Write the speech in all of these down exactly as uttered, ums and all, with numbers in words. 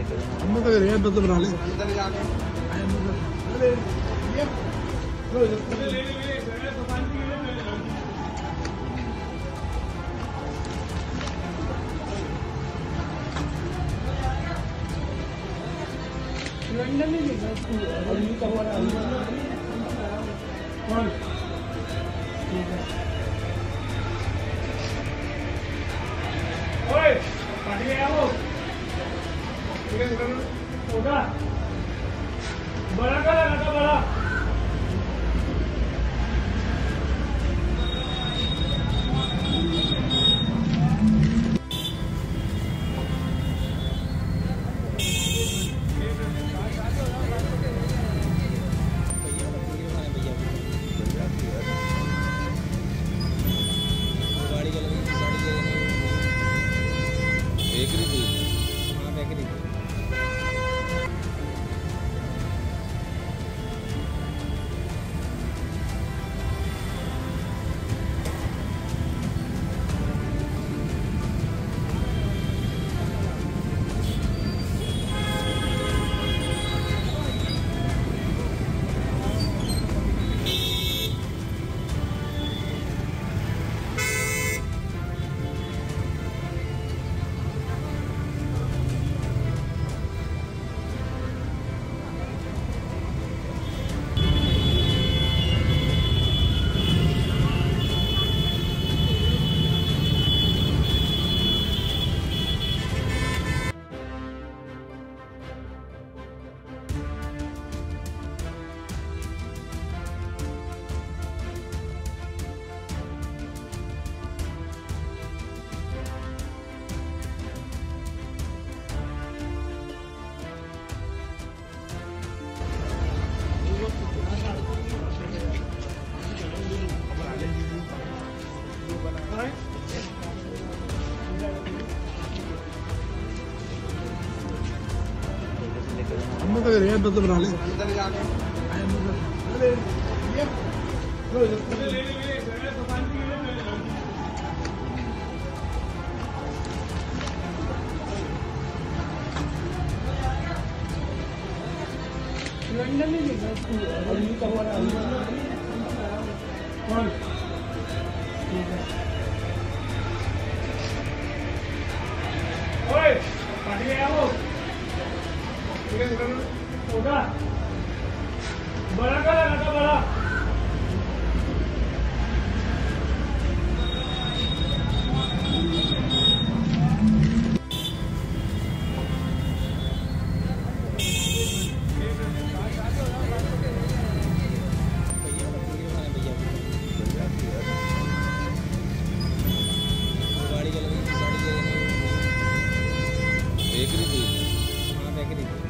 हम तो रहे हैं तो बना ले लंदन में देखा अभी कवर कौन ओए पार्टी में आओ होगा बड़ा का लगा बड़ा बेकरी थी हाँ बेकरी थी हम तो रहे हैं तो बना ले लंदन में देखा अभी कवर कौन ओए पार्टी में आओ होगा बड़ा का लगा बड़ा बेकरी थी हाँ बेकरी थी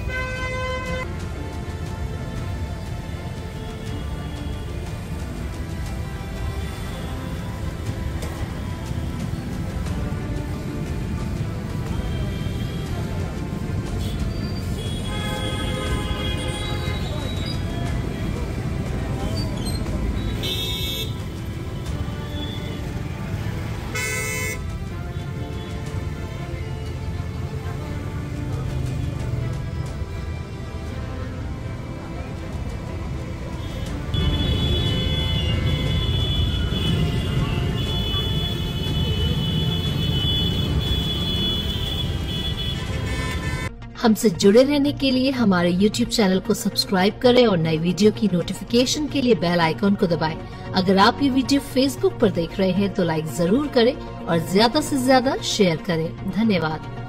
हमसे जुड़े रहने के लिए हमारे यूट्यूब चैनल को सब्सक्राइब करें और नई वीडियो की नोटिफिकेशन के लिए बेल आइकॉन को दबाएं। अगर आप ये वीडियो फेसबुक पर देख रहे हैं तो लाइक जरूर करें और ज्यादा से ज्यादा शेयर करें। धन्यवाद।